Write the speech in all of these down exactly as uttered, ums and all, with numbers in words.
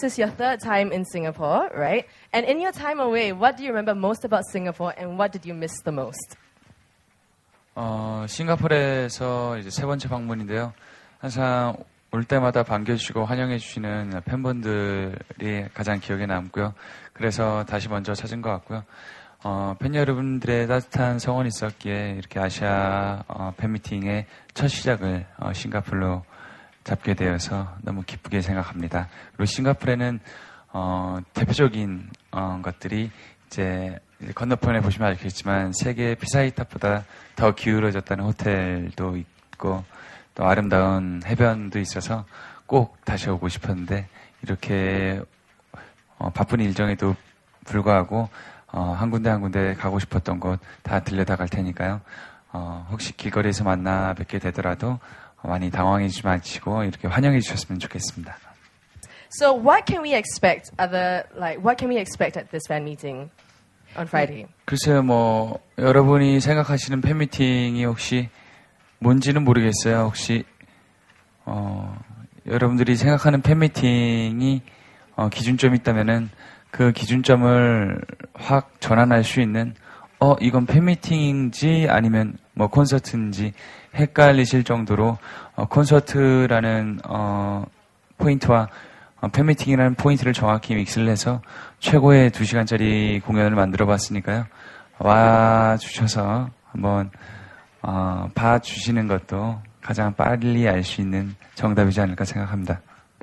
is your third time in Singapore, right? And in your time away, what do you remember most about Singapore and what did you miss the most? 어, 싱가포르에서 이제 세 번째 방문인데요. 항상 올 때마다 반겨주시고 환영해주시는 팬분들이 가장 기억에 남고요. 그래서 다시 먼저 찾은 것 같고요. 어, 팬 여러분들의 따뜻한 성원이 있었기에 이렇게 아시아 어, 팬미팅의 첫 시작을 어, 싱가포르로 잡게 되어서 너무 기쁘게 생각합니다. 그리고 싱가포르에는 어, 대표적인 어, 것들이 이제 건너편에 보시면 알겠지만 세계 피사이탑보다 더 기울어졌다는 호텔도 있고 또 아름다운 해변도 있어서 꼭 다시 오고 싶었는데 이렇게 어, 바쁜 일정에도 불구하고 어, 한 군데 한 군데 가고 싶었던 곳 다 들려다 갈 테니까요. 어, 혹시 길거리에서 만나 뵙게 되더라도 많이 당황해 주지 마시고 이렇게 환영해 주셨으면 좋겠습니다. So what can we expect other like what can we expect at this fan meeting on Friday? 글쎄요, 뭐 여러분이 생각하시는 팬미팅이 혹시 뭔지는 모르겠어요. 혹시 어, 여러분들이 생각하는 팬미팅이 어, 기준점이 있다면은 그 기준점을 확 전환할 수 있는 어 이건 팬미팅인지 아니면 뭐 콘서트인지 헷갈리실 정도로 어, 콘서트라는 어, 포인트와 어, 팬미팅이라는 포인트를 정확히 믹스를 해서 최고의 두 시간짜리 공연을 만들어 봤으니까요. 와 주셔서 한번 어, 봐주시는 것도 가장 빨리 알 수 있는 정답이지 않을까 생각합니다.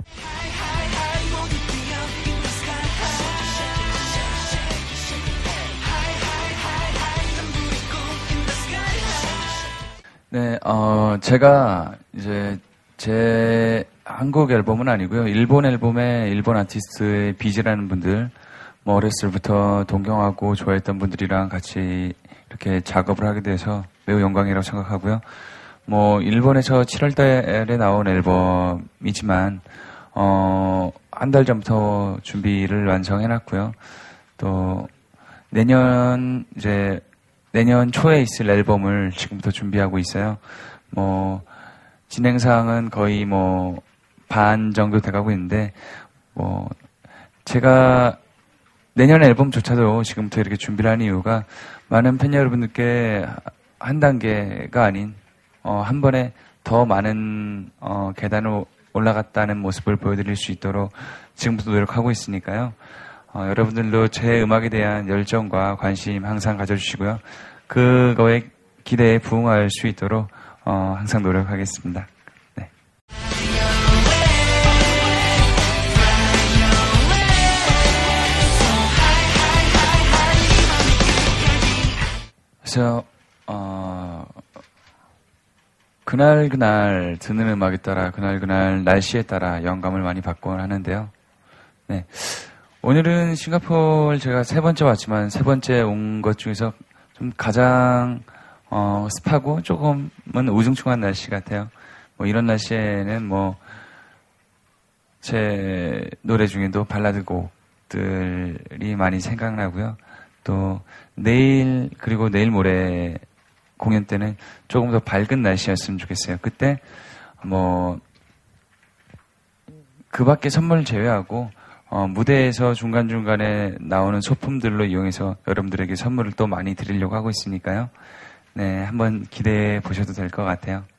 네, 어, 제가 이제 제 한국 앨범은 아니고요. 일본 앨범에 일본 아티스트의 비즈라는 분들, 뭐 어렸을 때부터 동경하고 좋아했던 분들이랑 같이 이렇게 작업을 하게 돼서 매우 영광이라고 생각하고요. 뭐 일본에서 칠월 달에 나온 앨범이지만 어, 한 달 전부터 준비를 완성해놨고요. 또 내년 이제 내년 초에 있을 앨범을 지금부터 준비하고 있어요. 뭐 진행사항은 거의 뭐 반 정도 돼가고 있는데 뭐 제가 내년 앨범조차도 지금부터 이렇게 준비를 하는 이유가 많은 팬 여러분들께 한 단계가 아닌 어, 한 번에 더 많은 어, 계단을 올라갔다는 모습을 보여드릴 수 있도록 지금부터 노력하고 있으니까요. 어, 여러분들도 제 음악에 대한 열정과 관심 항상 가져주시고요. 그거에 기대에 부응할 수 있도록 어, 항상 노력하겠습니다. 네. 그래서 어, 그날 그날 듣는 음악에 따라 그날 그날 날씨에 따라 영감을 많이 받곤 하는데요. 네. 오늘은 싱가포르 제가 세 번째 왔지만 세 번째 온 것 중에서 좀 가장 어, 습하고 조금은 우중충한 날씨 같아요. 뭐 이런 날씨에는 뭐 제 노래 중에도 발라드 곡들이 많이 생각나고요. 또 내일 그리고 내일 모레 공연 때는 조금 더 밝은 날씨였으면 좋겠어요. 그때 뭐 그 밖에 선물 제외하고 어, 무대에서 중간중간에 나오는 소품들로 이용해서 여러분들에게 선물을 또 많이 드리려고 하고 있으니까요. 네, 한번 기대해 보셔도 될 것 같아요.